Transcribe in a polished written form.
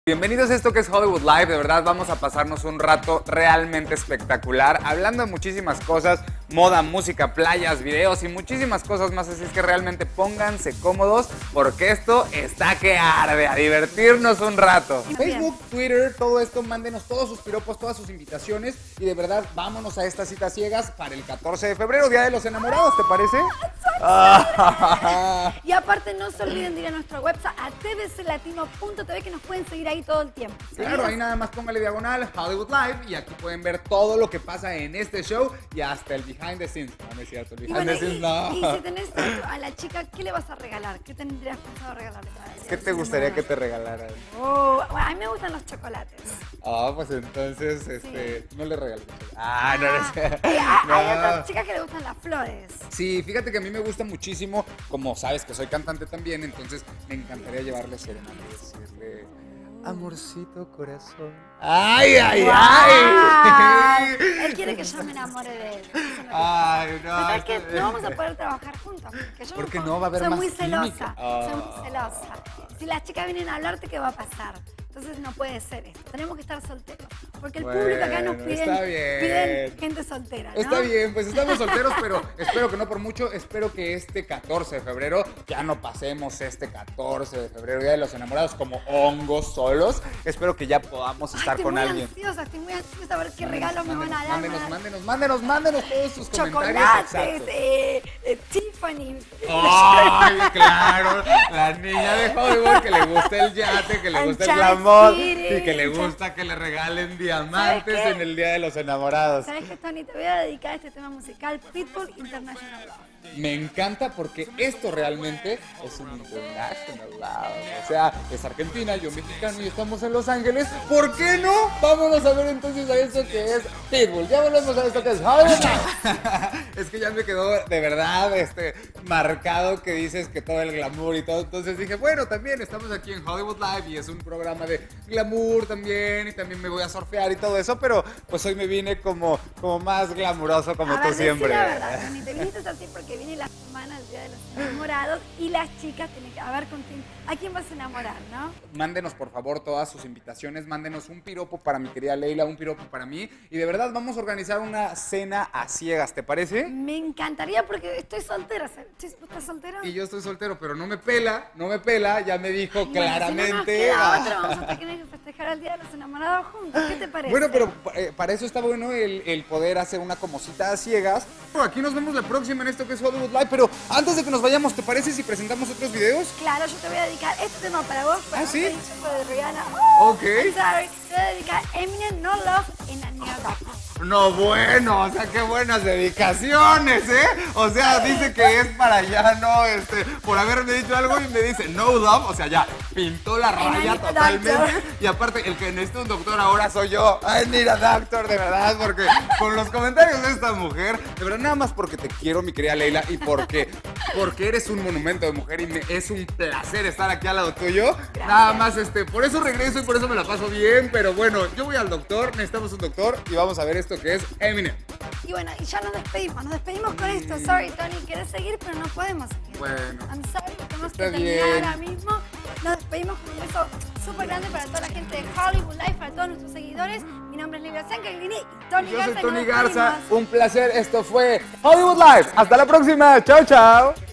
Bienvenidos a esto que es Hollywood Live, de verdad vamos a pasarnos un rato realmente espectacular, hablando de muchísimas cosas, moda, música, playas, videos y muchísimas cosas más, así es que realmente pónganse cómodos porque esto está que arde, a divertirnos un rato. Facebook, Twitter, todo esto, mándenos todos sus piropos, todas sus invitaciones y de verdad vámonos a estas citas ciegas para el 14 de febrero, Día de los Enamorados, ¿te parece? Y aparte no se olviden de ir a nuestro website a tvclatino.tv que nos pueden seguir ahí todo el tiempo. ¿Sí? Claro, ahí nada más póngale diagonal Hollywood Live y aquí pueden ver todo lo que pasa en este show y hasta el behind the scenes. No es cierto, el behind the scenes no. Y si tenés a la chica, ¿qué le vas a regalar? ¿Qué tendrías pensado regalarle? ¿Qué te gustaría que te regalaran? Oh, bueno, a mí me gustan los chocolates. Ah, pues entonces, no le regalo chocolates. Hay otras chicas que le gustan las flores. Sí, fíjate que a mí me gusta muchísimo, como sabes que soy cantante también, entonces me encantaría llevarle serenata y decirle, amorcito corazón. ¡Ay, ay, ay! Él quiere que yo me enamore de él. Ay, no. ¿Sabes qué? No vamos a poder trabajar juntos. Porque yo no va a haber soy más muy celosa. química. Soy muy celosa. Si las chicas vienen a hablarte, ¿qué va a pasar? Entonces no puede ser esto. Tenemos que estar solteros. Porque el público acá nos piden gente soltera, ¿no? Está bien, pues estamos solteros, pero espero que no por mucho. Espero que este 14 de febrero ya no pasemos este 14 de febrero, Día de los Enamorados, como hongos solos. Espero que ya podamos estar con alguien. Estoy muy ansiosa a ver qué regalo me van a dar. Mándenos todos sus chocolates, Tiffany. ¡Ay, claro! La niña de Hollywood que le gusta el yate, que le gusta el glamour y que le gusta que le regalen diamantes en el Día de los Enamorados. ¿Sabes qué, Tony? Te voy a dedicar a este tema musical, Pitbull International Love. Me encanta porque esto realmente es un international love. O sea, es Argentina, yo mexicano y estamos en Los Ángeles. ¿Por qué no? Vámonos a ver entonces a esto que es Pitbull. Ya volvemos a esto que es Hollywood. Es que ya me quedó de verdad marcado que dices que todo el glamour y todo. Entonces dije, bueno, también estamos aquí en Hollywood Live y es un programa de glamour también y también me voy a surfear y todo eso, pero pues hoy me vine como más glamuroso como tú siempre. La verdad, Tony, te viniste así porque viene la semana del Día de los Enamorados y las chicas tienen que ver con quién, a quién vas a enamorar, ¿no? Mándenos por favor todas sus invitaciones, mándenos un piropo para mi querida Leila, un piropo para mí y de verdad vamos a organizar una cena a ciegas, ¿te parece? Me encantaría porque estoy soltera. ¿Estás soltero? Y yo estoy soltero, pero no me pela, ya me dijo claramente. Si no nos queda otra, vamos a tener que festejar el Día de los Enamorados juntos, ¿qué te parece? Bueno, pero para eso está bueno el poder hacer una como cita a ciegas. Bueno, aquí nos vemos la próxima en esto que es Hollywood Live, pero antes de que nos vayamos, ¿te parece si presentamos otros videos? Claro, yo te voy a dedicar este tema para vos. ¿Ah, sí? De Rihanna. Ok. I'm sorry. Te voy a dedicar Eminem, No Love en la Near Doctor. No, bueno, o sea, qué buenas dedicaciones, ¿eh? O sea, dice que es para allá, ¿no? Por haberme dicho algo y me dice no love, o sea, ya pintó la raya totalmente. Y aparte, el que necesita un doctor ahora soy yo. Ay, mira, doctor, de verdad, porque con los comentarios de esta mujer, de verdad, nada más porque te quiero, mi querida Leila, y porque eres un monumento de mujer y es un placer estar aquí al lado tuyo. Gracias. Nada más, por eso regreso y por eso me la paso bien, pero bueno, yo voy al doctor, necesitamos un doctor y vamos a ver esto que es Eminem. Y bueno, y ya nos despedimos con esto. Sorry, Tony, quieres seguir, pero no podemos seguir. Bueno. I'm sorry, tenemos que terminar ahora mismo. Nos despedimos con un beso súper grande para toda la gente de Hollywood Live, para todos nuestros seguidores. Mi nombre es Lilia Sancaglini y Tony Garza. Yo soy Tony Garza, un placer. Esto fue Hollywood Live. Hasta la próxima. Chao, chao.